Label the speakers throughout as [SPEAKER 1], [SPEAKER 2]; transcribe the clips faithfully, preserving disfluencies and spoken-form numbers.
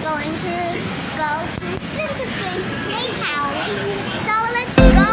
[SPEAKER 1] going to go to Cinder's Snake House. So let's go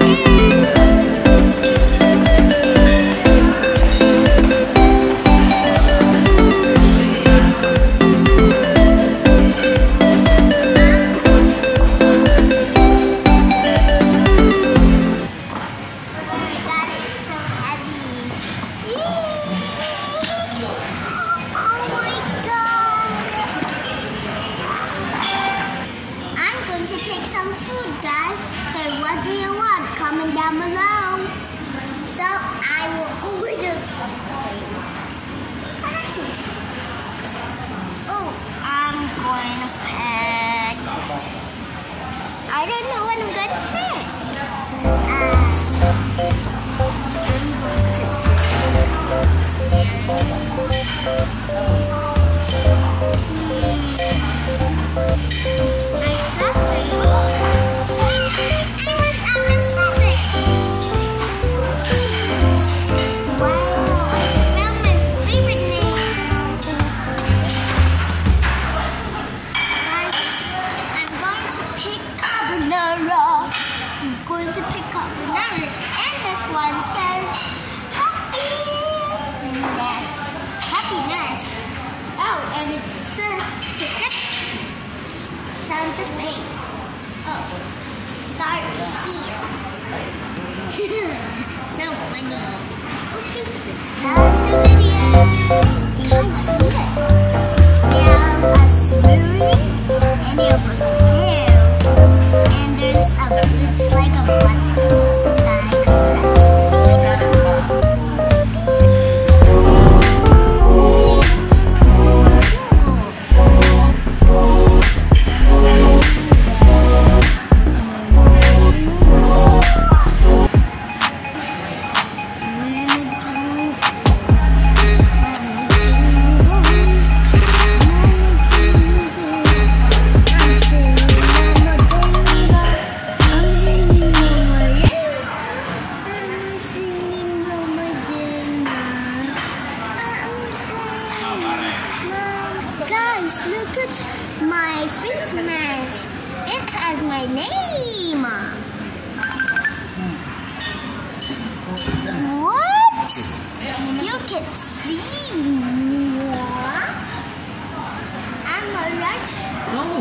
[SPEAKER 1] what do you want? Comment down below. So I will order something. Oh, I'm going to pick. I don't know what I'm going to pick. Uh, I'm going to pick up another, and this one says happiness. Happiness. Oh, and it says ticket. Sounds the same. Oh, start here. So funny. Okay, pause the video. Can't see it. We have a smoothie, and it was there. And there's a, it's like a button, like a press. Look at my face mask. It has my name. What? You can see more? I'm a rush. Oh.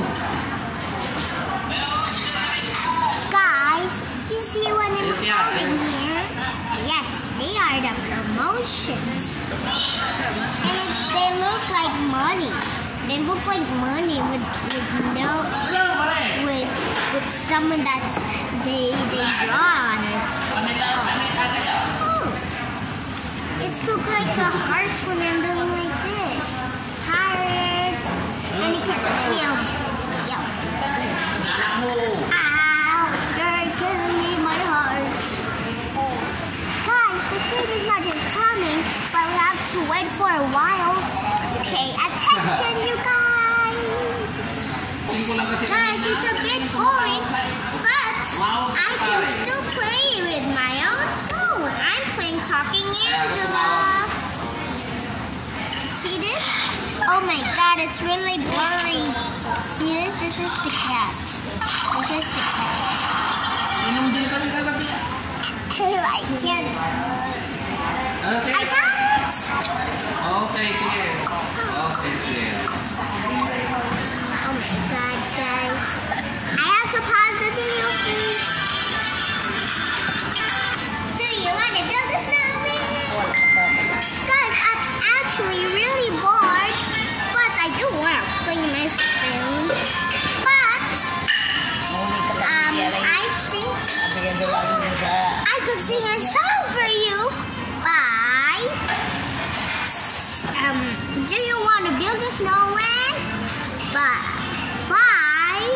[SPEAKER 1] Guys, you see what I'm holding here? Yes, they are the promotions. And it, they look like money. They look like money with with no with with someone that they they draw on it. Oh. It's look like a heart when I'm doing like this. Heart, and you can feel it. Feel. Ow! You're killing me, my heart. Guys, the food is not just coming, but we have to wait for a while. Pay attention, you guys! Guys, it's a bit boring, but I can still play with my own phone. I'm playing Talking Angela. See this? Oh my god, it's really blurry. See this? This is the cat. This is the cat. I can't. I got it!
[SPEAKER 2] Okay, here. Okay, here.
[SPEAKER 1] Oh my god, guys. I have to pause the video, please. Do you want to build a snowman? Guys, I'm actually really bored, but I do want to play my phone. But, um, I think I could sing a song for you. Bye. Um, do you want to build a snowman? Bye. Bye.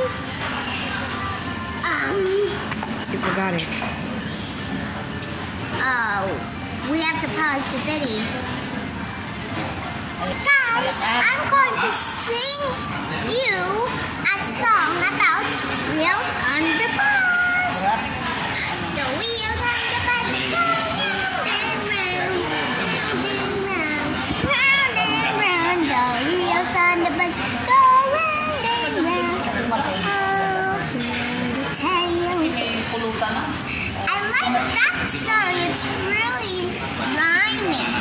[SPEAKER 1] Um.
[SPEAKER 3] You forgot it.
[SPEAKER 1] Oh, we have to pause the video. Guys, I'm going to sing you a song about wheels on the bus. The wheels on the bus go round and round, round and round, round and round. The wheels on the bus go round and I like that song. It's really rhyming.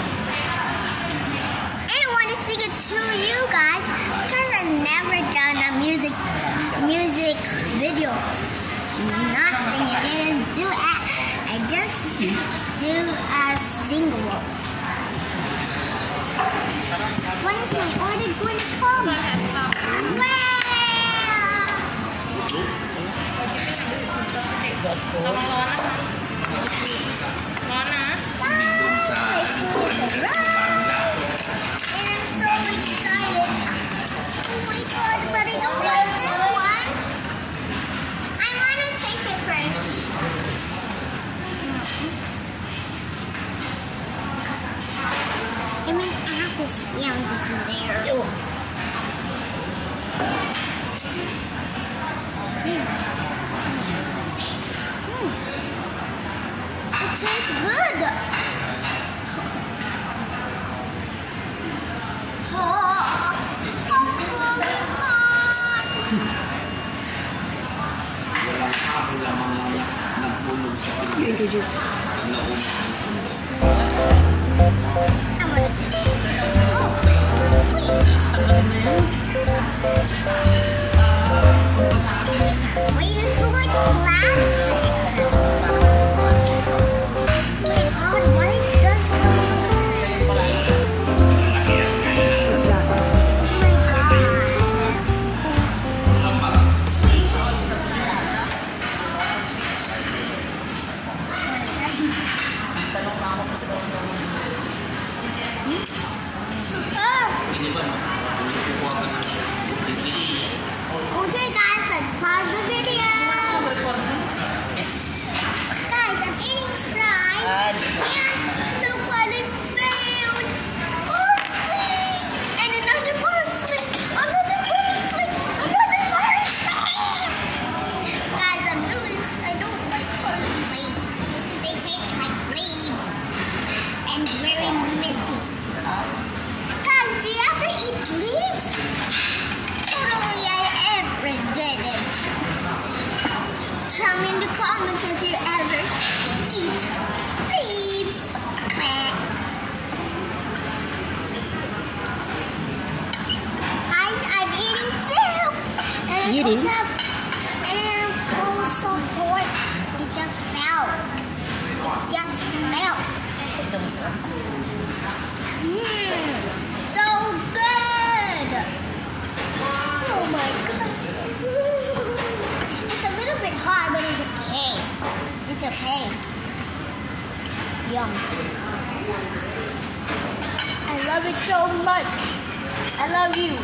[SPEAKER 1] And I want to sing it to you guys because I've never done a music music video. Nothing. I didn't do it. I just do a single. When is my order going to come? Wow! And I'm so excited. Oh my god, but I don't like this one. I want to taste it first. I mean, I have the sandwiches in there. Mm. It tastes good. Oh, I'm going hot.
[SPEAKER 3] You introduce.
[SPEAKER 1] I want to taste it. Oh, wait. Wait, this looks like plastic. Okay guys, let's pause the video. Guys, I'm eating fries and look what I found. Parsley and another parsley, another parsley, another parsley. Guys, I'm really, I don't like parsley. They taste like leaves and very minty. Guys, do you ever eat leaves? Totally, I ever did it. Tell me in the comments if you ever eat leaves. Guys, I'm eating soup. And
[SPEAKER 3] Eating?
[SPEAKER 1] It have, and it was so bored. It just fell. It just fell. Mmm, so good. Oh my god. It's a little bit hard, but it's okay. It's okay. Yum. I love it so much. I love you.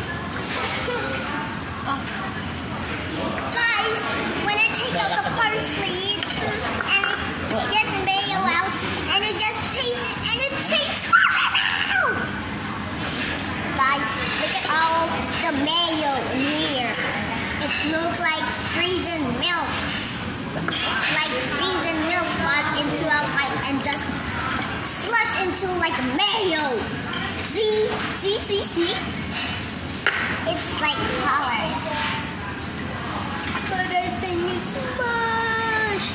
[SPEAKER 1] Guys, when I take out the parsley and I get the mayo out and it just tastes it and it tastes horrible. Guys, look at all the mayo in here. It looks like freezing milk. It's like freezing milk got into a pipe and just slushed into like mayo. See? See, see, see? It's like colored. But I think it's mashed.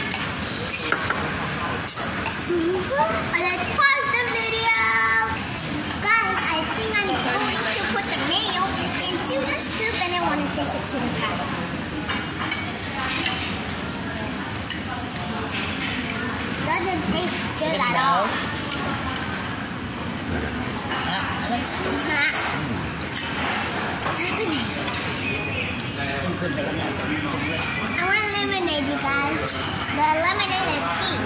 [SPEAKER 1] Let's pause the video. Guys, I think I'm going to put the mayo into the soup and I want to taste it to the pack. Doesn't taste good at all. What's happening? I want lemonade, you guys. The lemonade and tea.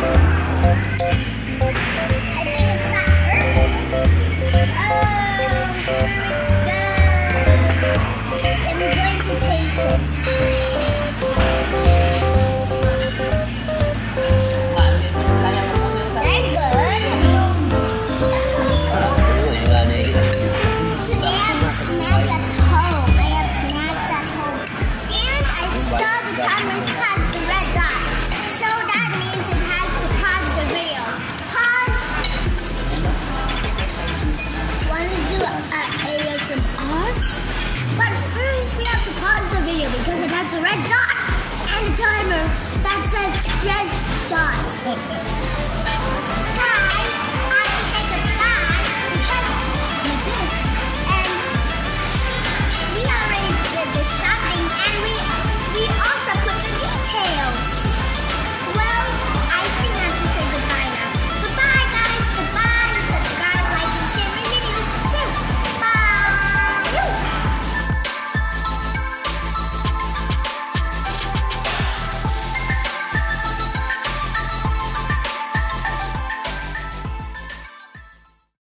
[SPEAKER 1] I think it's not purple. Oh, I'm going to taste it. They're good. Today I have snacks at home. I have snacks at home. And I saw the timer has the red dot. So that means it has to pause the video. Pause. Want to do a A S M R? But first we have to pause the video because it has the red dot and the timer that says red, red dot.